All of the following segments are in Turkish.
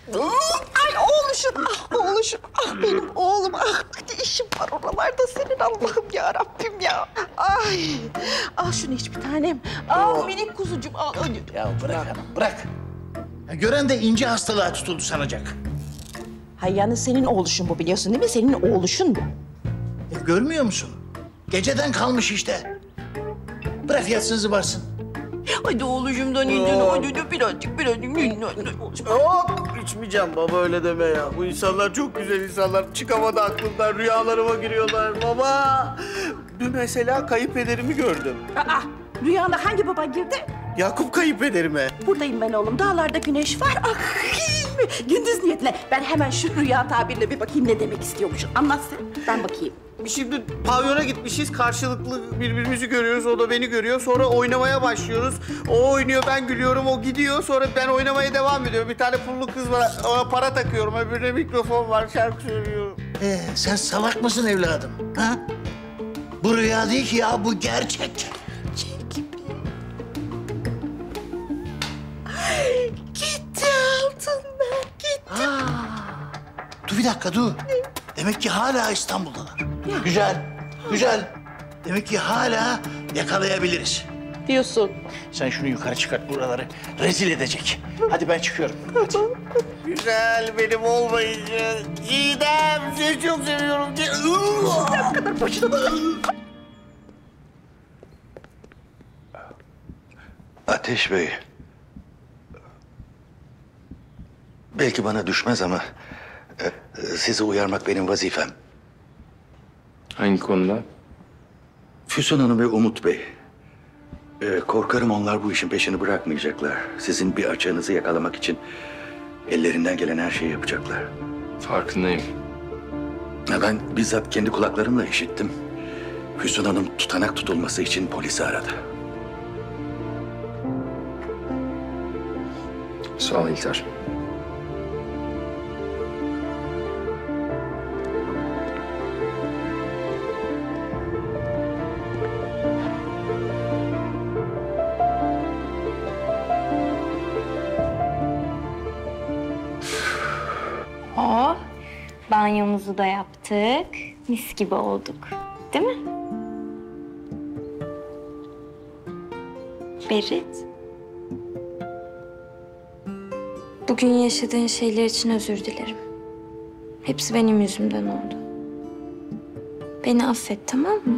Ay oğluşum, oğluşum. Benim oğlum. Ne işim var oralarda senin Allah'ım ya Rabbim ya. Ay, al şunu iç bir tanem. Al minik kuzucuğum, al. Ya bırak hanım, bırak. Ya gören de ince hastalığa tutuldu sanacak. Hay yani senin oğluşun bu biliyorsun değil mi? Senin oğluşun bu. Ya görmüyor musun? Geceden kalmış işte. Bırak yatsın zıbarsın. Hadi oğluşumdan indin, hadi de birazcık indin. Hop! İçmeyeceğim baba, öyle deme ya. Bu insanlar çok güzel insanlar. Çıkamadı aklımdan, rüyalarıma giriyorlar. Baba! Dün mesela kayınpederimi gördüm. Aa, rüyanda hangi baba girdi? Yakup kayınpederime. Buradayım ben oğlum. Dağlarda güneş var. Ah, gündüz niyetle. Ben hemen şu rüya tabirle bir bakayım ne demek istiyormuşum. Anlatsın, ben bakayım. Şimdi pavyona gitmişiz, karşılıklı birbirimizi görüyoruz, o da beni görüyor. Sonra oynamaya başlıyoruz. O oynuyor, ben gülüyorum, o gidiyor. Sonra ben oynamaya devam ediyorum. Bir tane pullu kız var, ona para takıyorum. Öbürüne mikrofon var, şarkı söylüyorum. Sen salak mısın evladım? Ha? Bu rüya değil ki ya, bu gerçek. Gitti altınlar, gitti. Dur bir dakika, dur. Demek ki hala İstanbul'dalar. Güzel, güzel. Demek ki hala yakalayabiliriz. Diyorsun. Sen şunu yukarı çıkart, buraları rezil edecek. Hadi ben çıkıyorum. Hadi. Güzel, benim olmayınca. Çiğdem, seni çok seviyorum. Ne kadar boşuna. Ateş Bey. Belki bana düşmez ama sizi uyarmak benim vazifem. Hangi konuda? Füsun Hanım ve Umut Bey. Korkarım onlar bu işin peşini bırakmayacaklar. Sizin bir açığınızı yakalamak için ellerinden gelen her şeyi yapacaklar. Farkındayım. Ya ben bizzat kendi kulaklarımla işittim. Füsun Hanım tutanak tutulması için polisi aradı. Sağ ol İlter. Oh, banyomuzu da yaptık. Mis gibi olduk. Değil mi? Berit. Bugün yaşadığın şeyler için özür dilerim. Hepsi benim yüzümden oldu. Beni affet, tamam mı?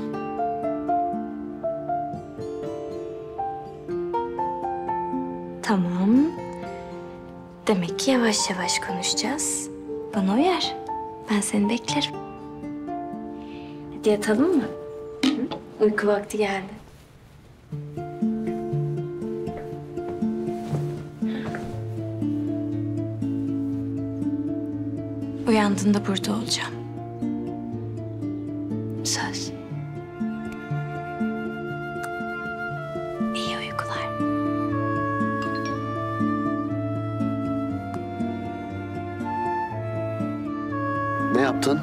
Tamam. Demek ki yavaş yavaş konuşacağız. Bana uyar. Ben seni beklerim. Hadi yatalım mı? Hı? Uyku vakti geldi. Uyandığında burada olacağım. Söz. İyi uykular. Ne yaptın?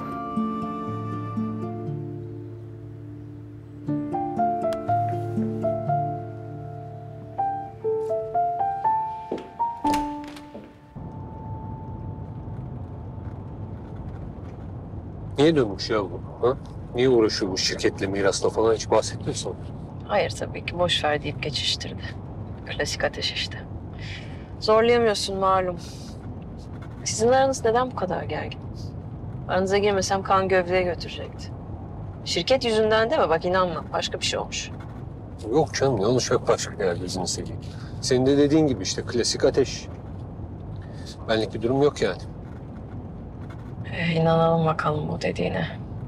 Niye dönmüş ya bu? Ha? Niye uğraşıyor bu şirketle, mirasla falan, hiç bahsetmiyorsun. Hayır tabii ki, boş ver deyip geçiştirdi. Klasik Ateş işte. Zorlayamıyorsun malum. Sizin aranız neden bu kadar gergin? Aranıza girmesem kan gövdeye götürecekti. Şirket yüzünden değil mi? Bak inanma, başka bir şey olmuş. Yok canım, ne olacak başka ya, gözünü seveyim. Senin de dediğin gibi işte klasik Ateş. Benlik bir durum yok yani. İnanalım bakalım bu dediğine.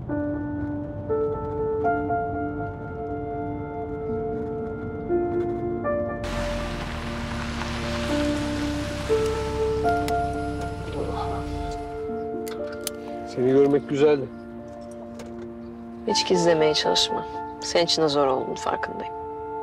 Seni görmek güzeldi. Hiç gizlemeye çalışma. Senin için de zor olduğunu farkındayım.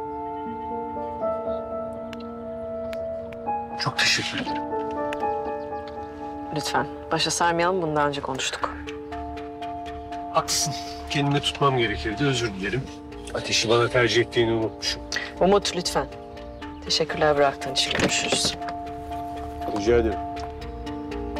Çok teşekkür ederim. Lütfen, başa sarmayalım, bunu daha önce konuştuk. Haklısın. Kendimi tutmam gerekirdi, özür dilerim. Ateşi bana tercih ettiğini unutmuşum. Umut lütfen. Teşekkürler bıraktığın için, görüşürüz. Rica ederim.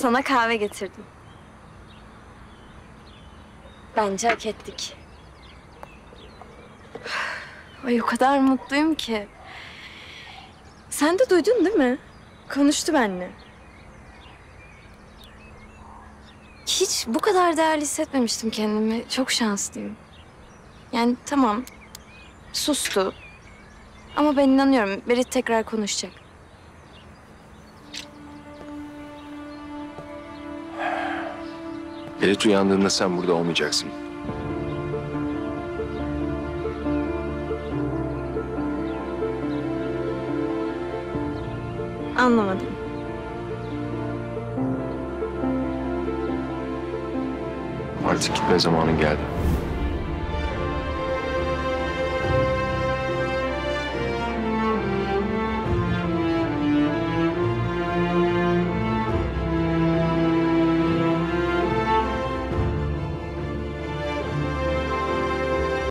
Sana kahve getirdim. Bence hak ettik. Ay o kadar mutluyum ki. Sen de duydun değil mi? Konuştu benimle. Hiç bu kadar değerli hissetmemiştim kendimi. Çok şanslıyım. Yani tamam, sustu. Ama ben inanıyorum, Berit tekrar konuşacak. Berit uyandığında sen burada olmayacaksın. Anlamadım. Artık gitme zamanın geldi.